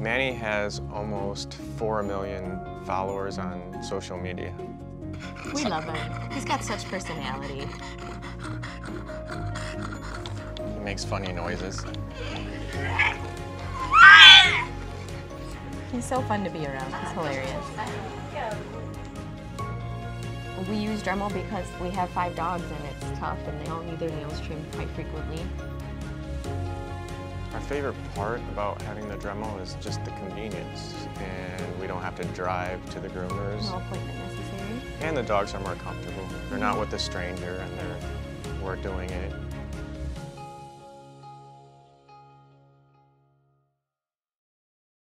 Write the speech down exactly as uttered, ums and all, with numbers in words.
Manny has almost four million followers on social media. We love him. He's got such personality. He makes funny noises. He's so fun to be around. He's hilarious. We use Dremel because we have five dogs and it's tough and they all need their nails trimmed quite frequently. Our favorite part about having the Dremel is just the convenience, and we don't have to drive to the groomers. No appointment necessary. And the dogs are more comfortable. They're not with a stranger and they're, we're doing it